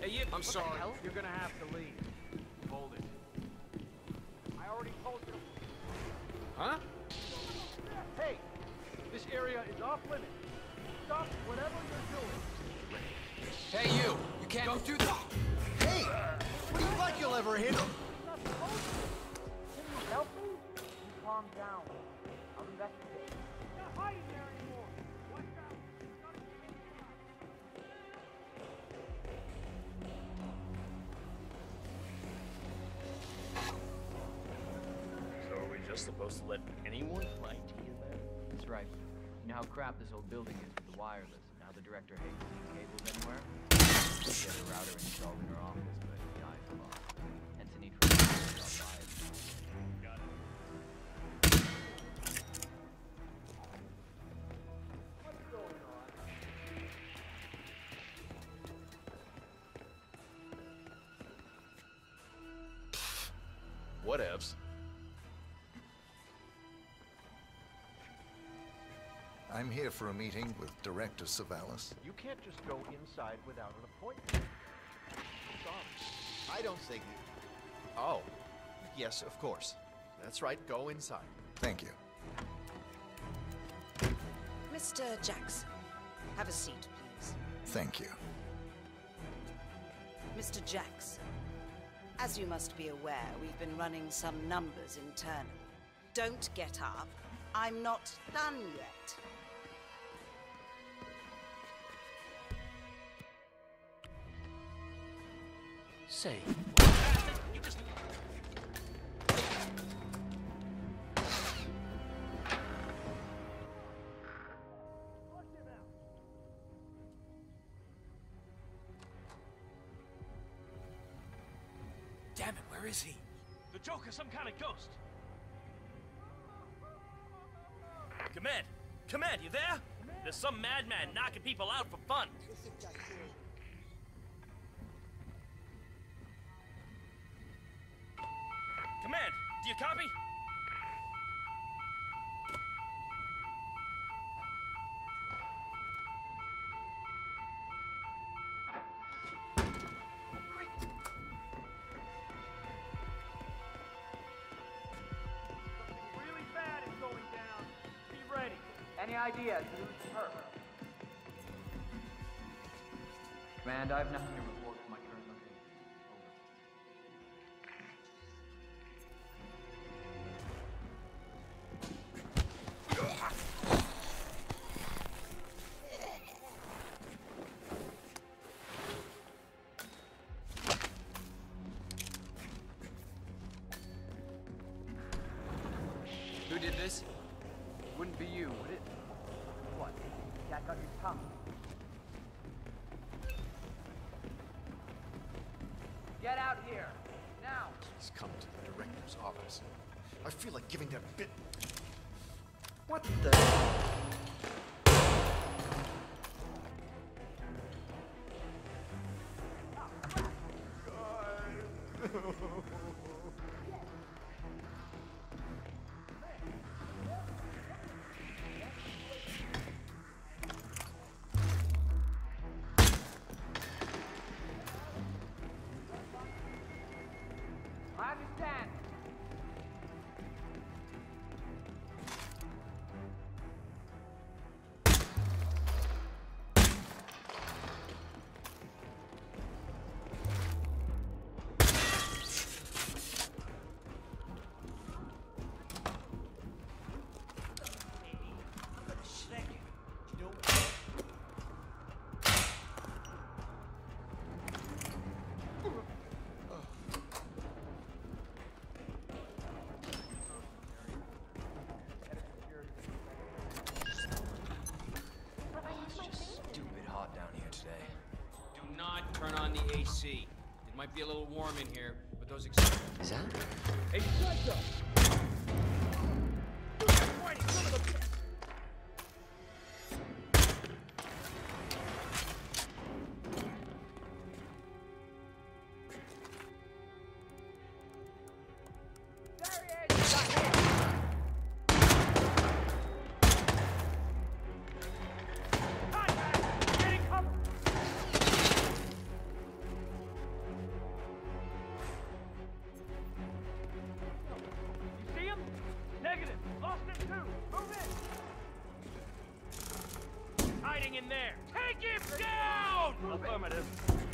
Hey, you. I'm sorry. You're gonna have to leave. Hold it. I already told you. Huh? Hey, this area is off limits. Stop whatever you're doing. Hey, you. You can't. Don't do that. Hey! What do you like you'll ever hit him? You're not supposed to. Can you help me? You calm down. I'll investigate. You're not hiding there anymore. Watch out. So are we just supposed to let anyone fly to you there? That's right. You know how crap this old building is with the wireless, and how the director hates seeing cables anywhere? We get a router installed in her office, but the eyes are lost. Hence the need for a to buy it. Got it. What's going on? Whatevs. I'm here for a meeting with Director Savalas. You can't just go inside without an appointment. I don't think... Oh. Yes, of course. That's right, go inside. Thank you. Mr. Jackson, have a seat, please. Thank you. Mr. Jackson, as you must be aware, we've been running some numbers internally. Don't get up. I'm not done yet. Say, you just... Damn it, where is he? The Joker's some kind of ghost. Command! Command, you there? There's some madman knocking people out for fun. Command, do you copy? Really bad is going down. Be ready. Any ideas who's hurt? Command, I have nothing to report from my current location. Who did this? Wouldn't be you, would it? What? Cat got your tongue. Get out here, now! He's come to the director's office. I feel like giving that bit... What the? I understand. Stupid hot down here today. Do not turn on the AC. It might be a little warm in here, but those Is that? Hey, shut up! in there. Take him down! Affirmative.